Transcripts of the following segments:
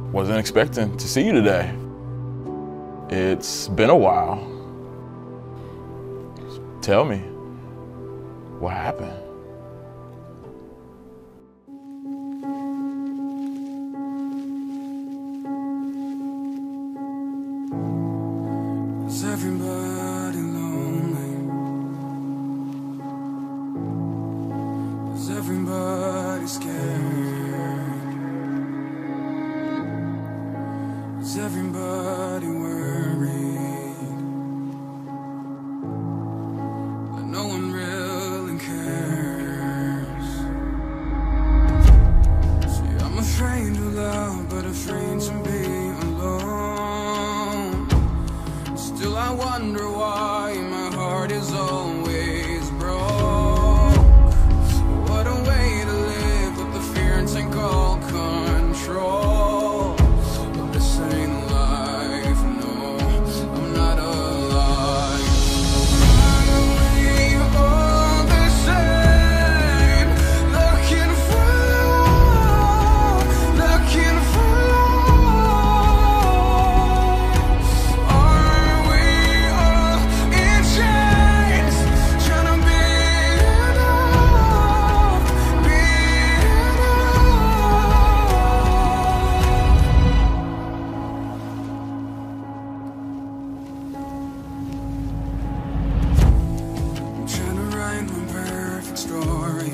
Wasn't expecting to see you today. It's been a while. Tell me, what happened? Is everybody lonely? Is everybody scared? Is everybody worried that no one really cares? See, I'm afraid to love, but afraid to be alone. Still I wonder why my heart is always broke. What a way to live with the fear and take all control. But this ain't life, no, I'm not alive. Are we all the same? Looking for love, looking for love. Are we all in chains, trying to be enough, be I'm trying to write my perfect story.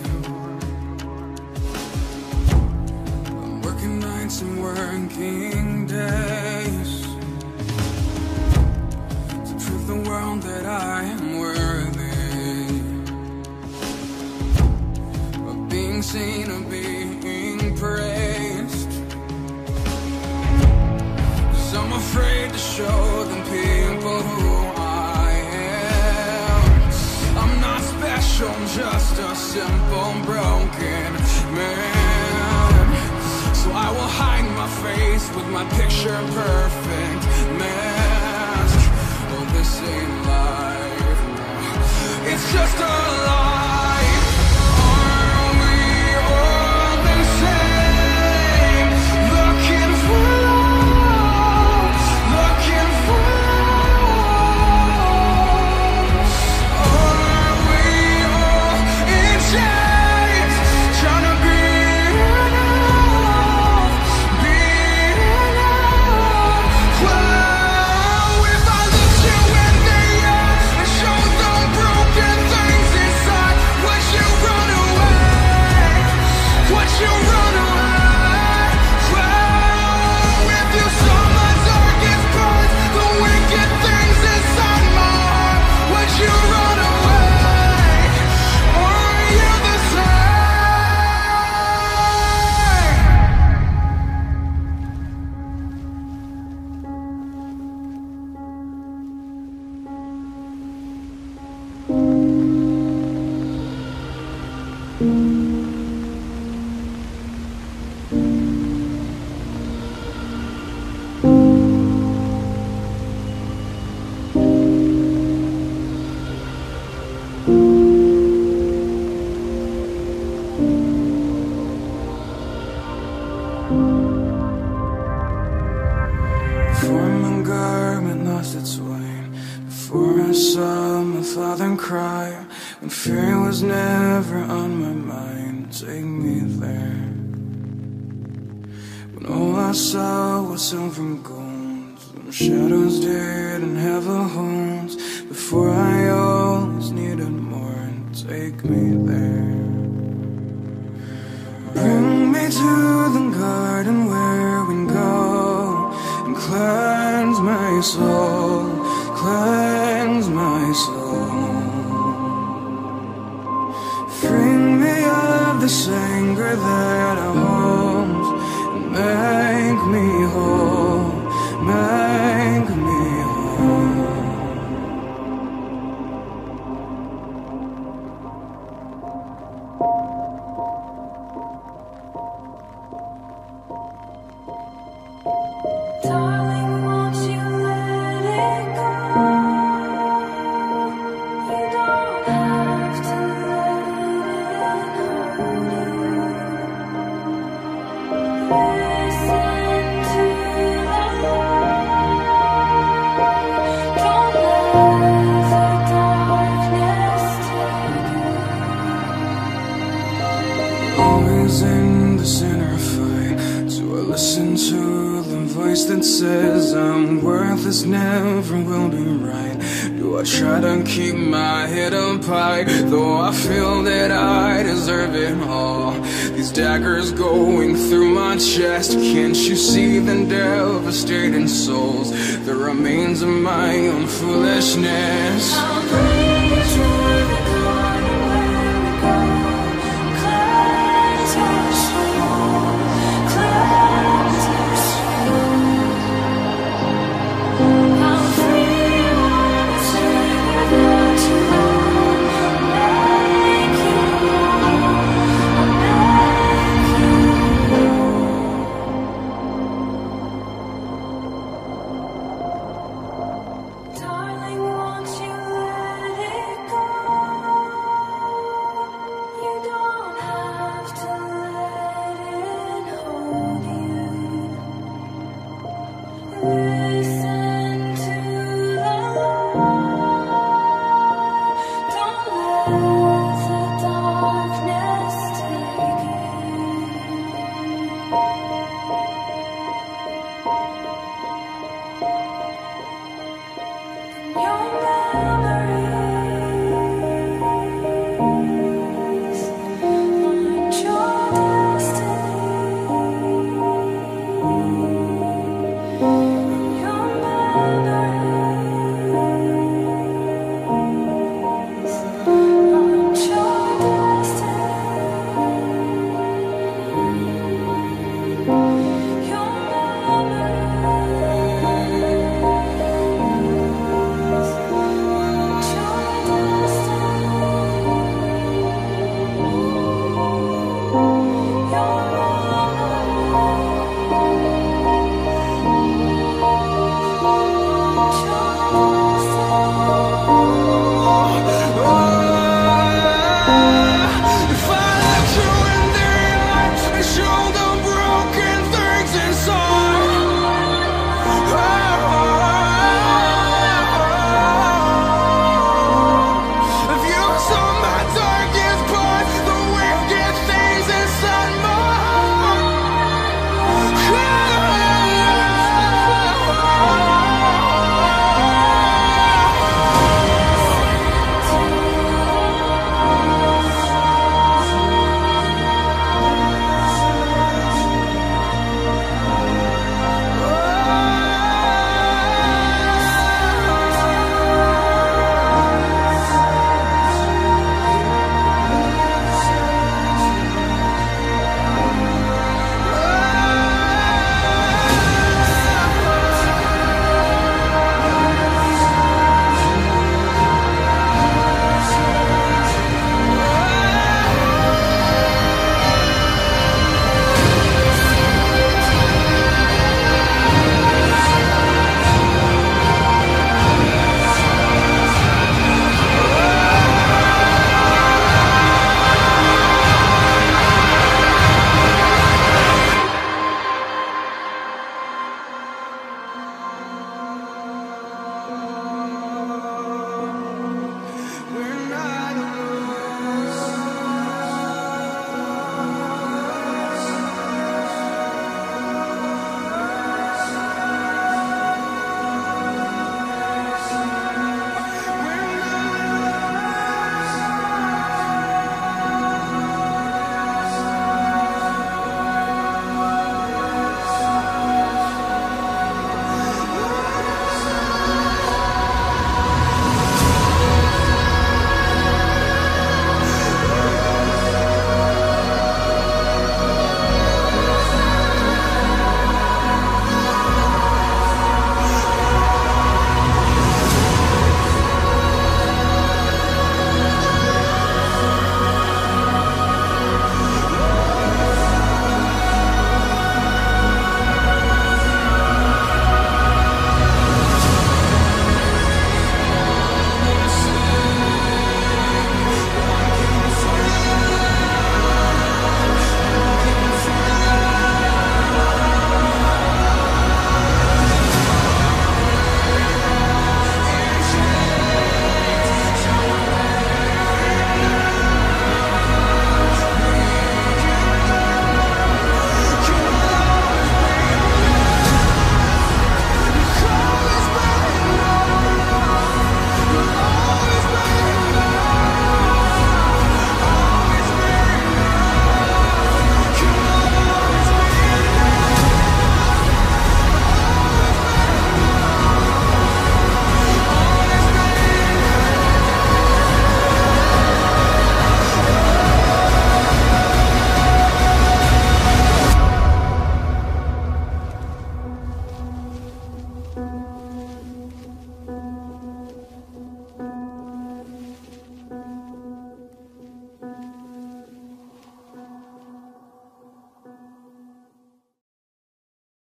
I'm working nights and working days to prove the world that I am worthy of being seen, of being praised. 'Cause I'm afraid to show them people who I am. I'm not special, I'm just a simple broken man. So I will hide my face with my picture perfect mask. Oh, this ain't life, no. It's just a lie. Are we all the same? Looking for love, looking for love. Are we all in chains, trying to be enough, be enough? Well, if I looked you in the eye and showed the broken things inside, would you run away? Would you run away? Well, if you saw my darkest parts, the wicked things inside my heart, would you run away? Or are you the same? Before my garment lost its weight, before I saw my father cry, when fear was never on my mind, take me there. When all I saw was silver and gold, when shadows did and heavy homes, before I always needed more, take me there. Bring me to the garden where we go and cleanse my soul, cleanse my soul. Free me of this anger that I hold and make me whole, make me whole. Darling, won't you let it go? You don't have to let it hold you. Listen to listen to the voice that says I'm worthless, never will be right? Do I try to keep my head up high, though I feel that I deserve it all? These daggers going through my chest, can't you see the devastating souls, the remains of my own foolishness? I'll breathe through